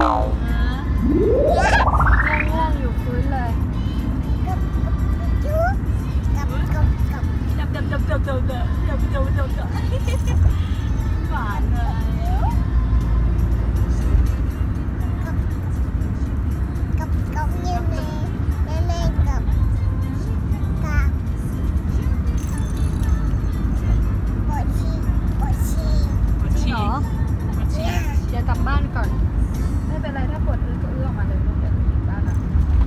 ง่วงอยู่ฟื้นเลยหวานเลยเดี๋ยวกลับบ้านก่อนไม่เป็นไรถ้าปวดก็เอื้อมมาเลยลูกเดี๋ยวกลับบ้านนะ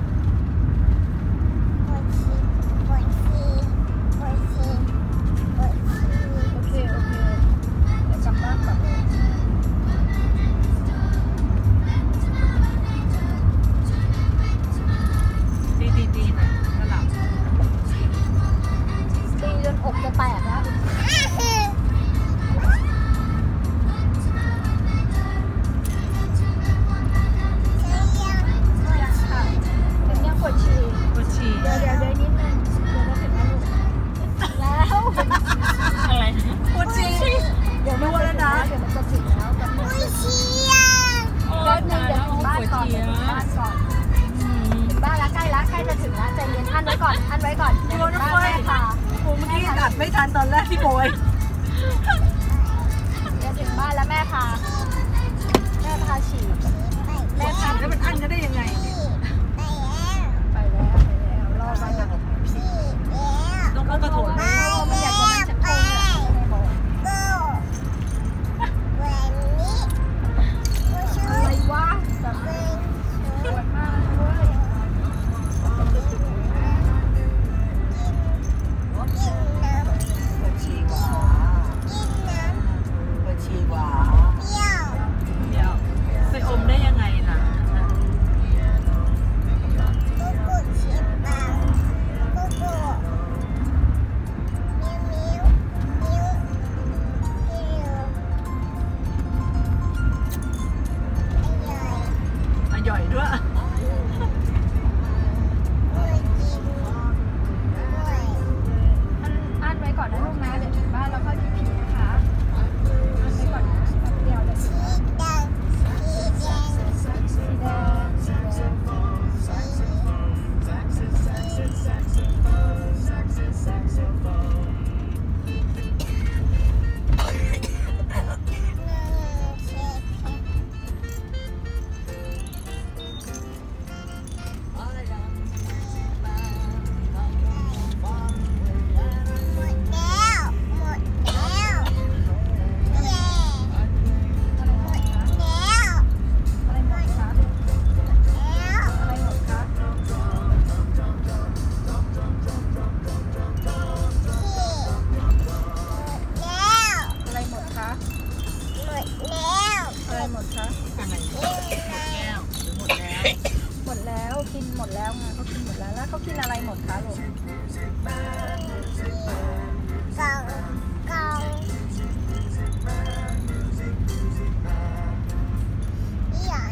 โอเคเดี๋ยวกลับบ้านก่อนดีนะก็หลับตีจนอกจะแตกแล้วเดี๋ยวนิดนึงเดี๋ยวมาถึงนะลูกแล้วอะไรปวดฉี่เดี๋ยวรู้แล้วนะเดี๋ยวมันจะถึงแล้วปวดฉี่ก็นึงเดี๋ยวถึงบ้านก่อนถึงบ้านแล้วใกล้จะถึงแล้วใจเย็นอั้นไว้ก่อนเดี๋ยวบ้านแม่พาผมเมื่อกี้อัดไม่ทันตอนแรกที่โบยเดี๋ยวถึงบ้านแล้วแม่พาฉี่แม่พาแล้วมันอั้นจะได้ยังไงไปแล้วรอไปก่อนต้องเข้ากระโถนมันอยากจะนั่งชักโครกอะไรวะแบบปวดมากเลยไปอมได้ยังไงล่ะย่อยด้วยอันไว้ก่อนนะลูกนะเดี๋ยวถึงบ้านแล้วก็หยิบผีนะคะอันไว้ก่อนนะเดี๋ยวเลยสีแดงกินหมดแล้วไงเขากินหมดแล้วเขากินอะไรหมดคะลูกกองใหญ่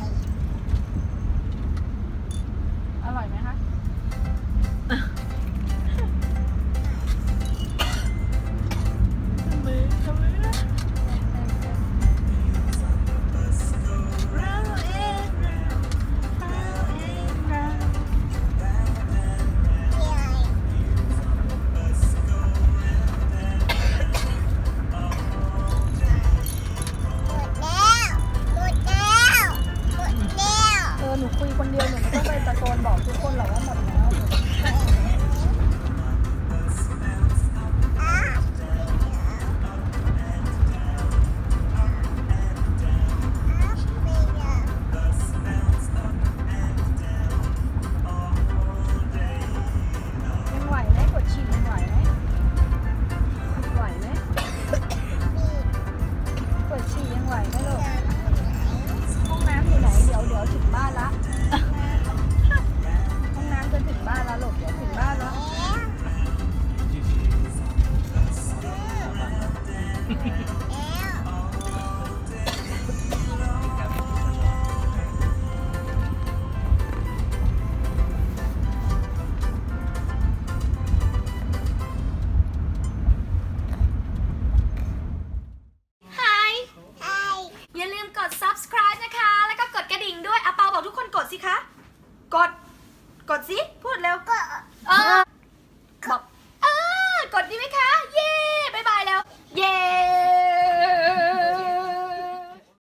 อร่อยไหมคะสิคะกดสิพูดเร็ว